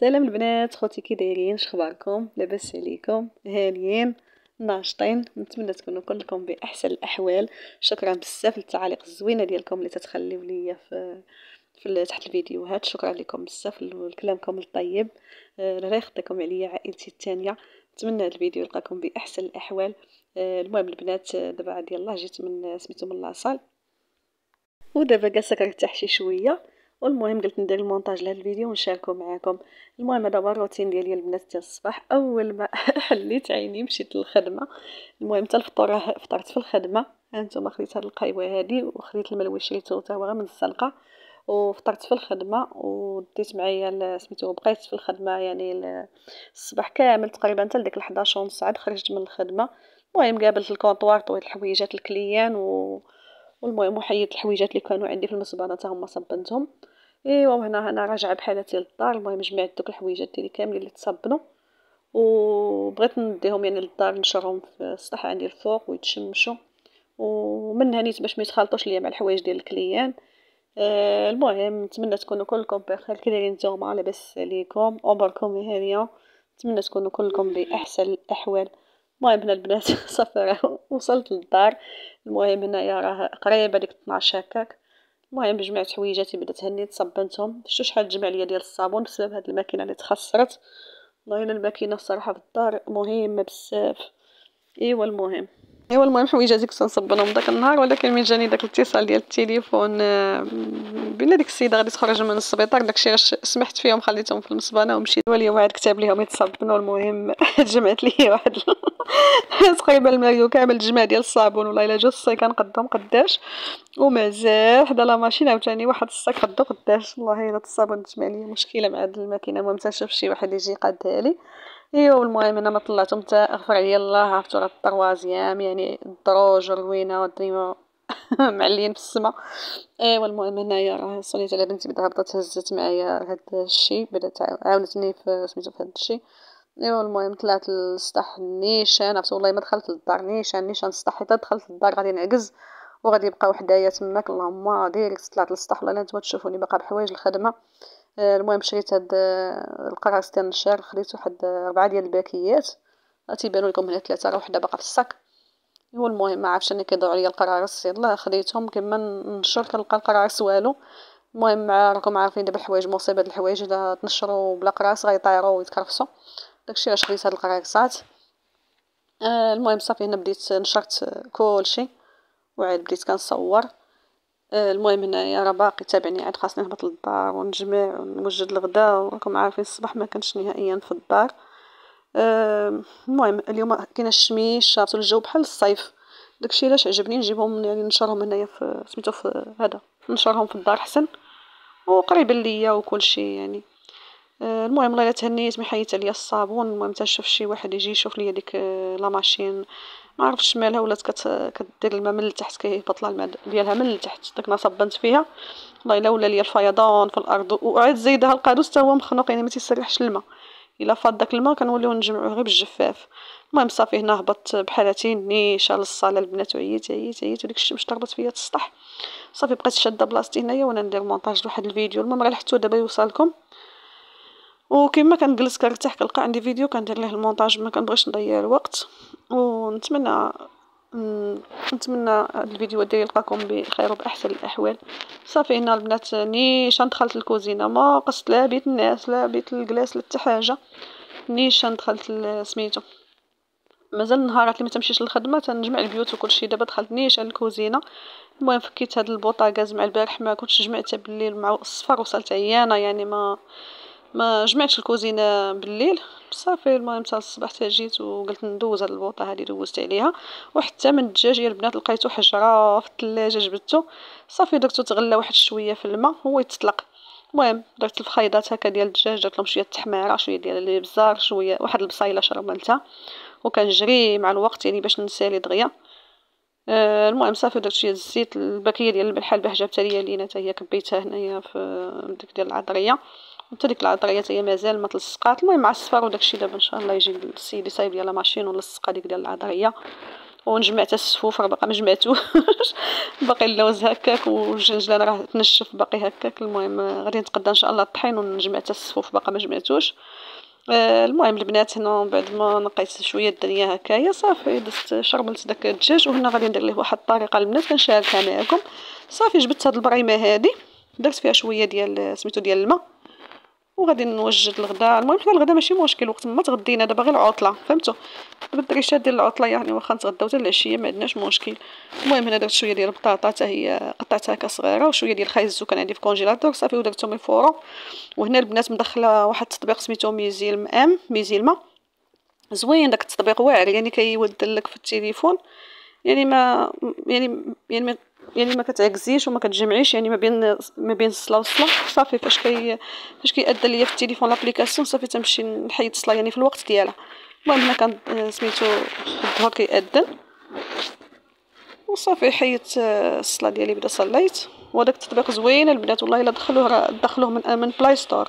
سلام البنات، خوتي كي دايرين؟ شخباركم؟ لاباس عليكم؟ هانيين ناشطين؟ نتمنى تكونوا كلكم باحسن الاحوال. شكرا بزاف للتعاليق الزوينه ديالكم اللي تتخليو ليا في تحت الفيديوهات. شكرا لكم بزاف لكلامكم الطيب. الله يخطيكم عليا عائلتي الثانيه. نتمنى هذا الفيديو يلقاكم باحسن الاحوال. المهم البنات، دابا عاد يلاه جيت من سميتو من لاصال، ودابا جالسه كنرتاح شي شويه. والمهم قلت ندير المونتاج لهذا الفيديو ونشاركه معكم. المهم هذا هو الروتين ديالي البنات ديال الصباح. اول ما حليت عيني مشيت للخدمه. المهم حتى الفطور فطرت في الخدمه. هانتوما خديت هاد القهوه هادي وخديت الملوش شريتو حتى هو غير من الزنقه، وفطرت في الخدمه وديت معايا سميتو. بقيت في الخدمه يعني الصباح كامل تقريبا حتى لديك 11 ونص عاد خرجت من الخدمه. المهم قابلت الكونطوار طويت الحويجات الكليان والمهم وحيدت الحويجات اللي كانوا عندي في المصبانه حتى هما صبنتهم. ايوا وهنا انا راجعه بحالتي للدار. المهم جمعت دوك الحويجات ديالي كاملين اللي تصبنوا وبغيت نديهم يعني للدار نشرهم في السطح عندي الفوق ويتشمشوا، ومنها نيت باش ما يتخلطوش ليا مع الحوايج ديال الكليان. المهم نتمنى تكونوا كلكم بخير. كي دايرين نتوما؟ لاباس عليكم؟ اموركم هانيه؟ نتمنى تكونوا كلكم باحسن الاحوال. المهم هنا البنات صافي راه وصلت للدار. المهم هنايا راه قريبه ديك 12 هكاك. المهم جمعت حويجاتي بدات هنيت صبنتهم. شتو شحال تجمع ليا ديال الصابون بسبب هاد الماكينه اللي تخسرت. والله الا الماكينه الصراحه في الدار مهمه بزاف. المهم حويجاتي كنت نصبنهم داك النهار، ولكن من جاني داك الاتصال ديال التليفون بان ديك السيده غادي تخرج من السبيطار. داكشي علاش سمحت فيهم خليتهم في المصبانه ومشيت. واليوم عاد كتب ليهم يتصبنوا. المهم جمعت لي واحد تقريبا المايو كامل تجمع ديال الصابون. والله الا جا الصي كنقدهم قداش ومازال حدا لا ماشين عاوتاني واحد الصاك قدو قداش. والله الا الصابون تجمع لي مشكله مع هاد الماكينه. المهم تنشوف شي واحد يجي يقادها لي. ايوا المهم انا ما طلعتهم حتى غفر عليا الله. عرفتو راه الطروازيام يعني الدروج والروينه والدنيا معليين في السما. ايوا المهم هنايا راه صليت على بنتي بدها هبطت هزت معايا هاد الشيء، بدات عاونتني في سميتو في هاد الشيء. ايوا المهم طلعت للسطح نيشان. عرفتو والله ما دخلت للدار نيشان السطح. حتى دخلت للدار غادي نعكز وغادي يبقاو حدايا تماك. اللهم ديريكت طلعت للسطح. والله نتوما تشوفوني باقا بحوايج الخدمه. المهم شريت هاد القراص ديال النشار. خديت واحد 4 ديال الباكيات تيبانوا لكم هنا 3 راه وحده باقا في الصاك. هو المهم ما عرفتش انا كيضيعوا عليا القراص. يلاه خديتهم كيما نشر كنلقى القراص والو. المهم راكم عارفين دابا الحوايج مصيبه. هاد الحوايج الا تنشروا بلا قراص غيطيروا ويتكرفسوا. داكشي علاش خديت هاد القراصات. المهم صافي هنا بديت نشرت كلشي وعاد بديت كنصور. المهم هنايا راه باقي تابعني عاد خاصني نهبط للدار ونجمع ونوجد الغدا. وراكم عارفين الصباح ما كنتش نهائيا في الدار. المهم اليوم كاين الشميش. شافتوا الجو بحال الصيف. داكشي علاش عجبني نجيبهم يعني نشرهم هنايا في سميتو في هذا نشرهم في الدار حسن وقريبا ليا وكل شيء يعني. المهم الله الا تهنيت ملي حيت عليا الصابون. المهم تنشوف شي واحد يجي يشوف ليا ديك لا ماشين ما عرفتش مالها ولات كدير الماء من التحت كيهبط لها الماء ديالها من التحت. داك ما صبنت فيها والله الا ولا ليا الفيضان في الارض. وعاد زيدها القادوس حتى هو مخنوق يعني ما تيسرحش الماء. الا فاض داك الماء كنوليو نجمعوه غير بالجفاف. المهم صافي هنا هبطت بحالتي نيشان للصاله البنات وعييت وديك الشمس ضربت فيا السطح. صافي بقيت شاده بلاصتي هنايا وانا ندير مونتاج لواحد الفيديو. المهم راه لحقتو دابا يوصلكم. وكما كنجلس كنرتاح كنلقى عندي فيديو كندير ليه المونتاج ما كنبغيش نضيع الوقت. ونتمنى هذا الفيديو ديالي يلقاكم بخير وباحسن الاحوال. صافي هنا البنات نيشان دخلت الكوزينه. ما قصت لا بيت الناس لا بيت الكلاس لا حتى حاجه. نيشان دخلت سميتو. مازال النهارات اللي ما تمشيش للخدمه تنجمع البيوت وكل شيء. دابا دخلت نيشان الكوزينه. المهم فكيت هاد البوطاغاز مع البارح ما كنتش جمعتها بالليل مع الصفر. وصلت عيانه يعني ما جمعتش الكوزينه بالليل. صافي المهم حتى الصباح حتى جيت وقلت ندوز هاد البوطه هذه دوزت عليها. وحتى من الدجاج يا البنات لقيتو حجره في الثلاجه جبدتو. صافي درتو تغلى واحد شويه في الماء هو يتطلق. المهم درت الفخيضات هكا ديال الدجاج درت لهم شويه التحميره شويه ديال الابزار شويه واحد البصيله شرملتها وكنجري مع الوقت يعني باش نسالي دغيا. المهم صافي درت شويه الزيت. الباكيه ديال البلحه البهجه حتى هي لينا حتى هي كبيتها هنايا في ديك ديال العطريه. حتى ديك العطريه حتى هي مازال ما تلصقات. المهم مع الصفر وداكشي دابا ان شاء الله يجي السيد يصايب ليا لا ماشين ونلصق هذيك ديال العطريه ونجمع حتى السفوف راه باقا ما جمعتوش باقي اللوز هكاك والجنجلان راه تنشف باقي هكاك. المهم غادي نتقدى ان شاء الله الطحين ونجمع حتى السفوف باقا ما جمعتوش. المهم البنات هنا بعد ما نقيت شويه الدنيا هكايا صافي درت شرملت داك الدجاج. وهنا غادي ندير ليه واحد الطريقه البنات كنشاركها معكم. صافي جبت هاد البريمه هادي درت فيها شويه ديال سميتو ديال الماء وغادي نوجد الغداء. المهم حنا الغداء ماشي مشكل وقت ما تغدينا دابا غير العطله فهمتوا دابا الدريشات ديال العطله يعني واخا نتغداو حتى العشيه ما عندناش مشكل. المهم هنا درت شويه ديال البطاطا حتى هي قطعتها هكا صغيره وشويه ديال الخيزو كان عندي في الكونجيلاتور صافي ودرتهم يفوروا. وهنا البنات مدخله واحد التطبيق سميتو ميزيلما زوين داك التطبيق واعر يعني كيودل لك في التليفون يعني ما يعني ما كتعكزيش وما كتجمعيش يعني ما بين الصله والصله صافي. فاش كيأذن ليا في التليفون لابليكاسيون صافي تمشي نحيد الصله يعني في الوقت ديالها. المهم هنا كان سميتو الظهر كيأذن وصافي حيدت الصلاه ديالي بدا صليت. وهداك التطبيق زوين البنات والله الا دخلوه من بلاي ستور.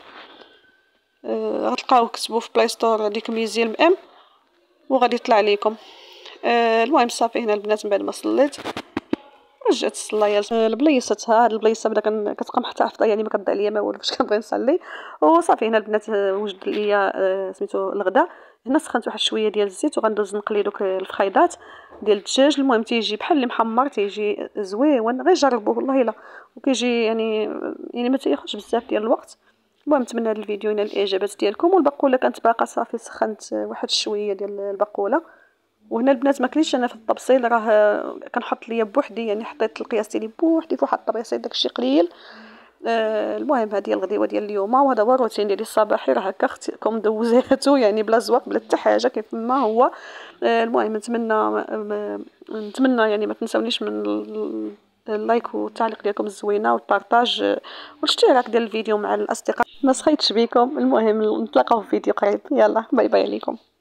غتلقاوه كتبوا في بلاي ستور ديك ميزيل وغادي يطلع لكم. المهم صافي هنا البنات من بعد ما صليت رجعت الصلايه لبليصتها. هاد البليصه بدا كتبقى محتفظه يعني ما كتضيع ليا ما والو فاش كنبغي نصلي. وصافي هنا البنات وجد ليا سميتو الغداء. هنا سخنت واحد شويه ديال الزيت وغندوز نقلي دوك الفخيضات ديال الدجاج. المهم تيجي بحال اللي محمر تيجي زويون غير جربوه والله الا وكيجي يعني ما تياخذش بزاف ديال الوقت. المهم نتمنى هذا الفيديو ينال الاعجابات ديالكم. والبقوله كانت باقا صافي سخنت واحد شويه ديال البقوله. وهنا البنات ما كليش انا في الطبسيل راه كنحط ليا بوحدي يعني حطيت القياس ديالي بوحدي في واحد الطبيسيل داكشي قليل. المهم هذه هي الغديوه ديال اليوم وهذا هو الروتين ديالي الصباحي راه هكا اختكم دوزاتو يعني بلا زواق بلا حتى حاجه كيف ما هو. المهم نتمنى يعني ما تنساونيش من اللايك والتعليق ديالكم الزوينه والبارطاج والاشتراك ديال الفيديو مع الاصدقاء. ما سخيتش بكم. المهم نتلاقاو في فيديو قريب. يلا باي باي عليكم.